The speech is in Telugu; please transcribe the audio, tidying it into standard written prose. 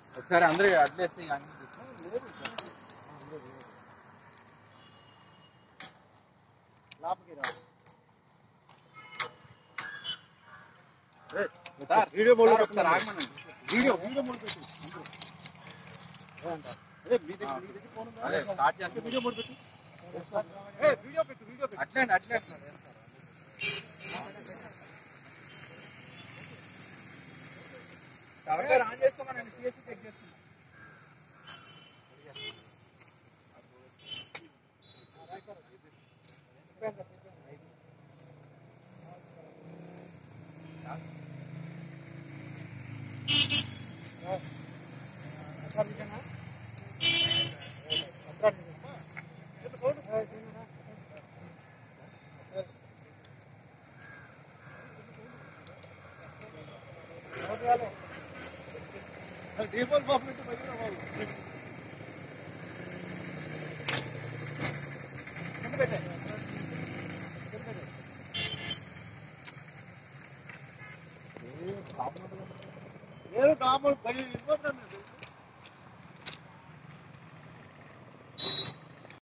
ఒకసారి అందరూ అడ్లేసి వీడియో వీడియో వీడియో అట్లే అట్లే ఆన్ చేసుకోమనండి సిఎస్సి చెక్ చేస్తున్నా దీపాలు బాబు నేను కామన్ 10 ఇవ్వద్దండి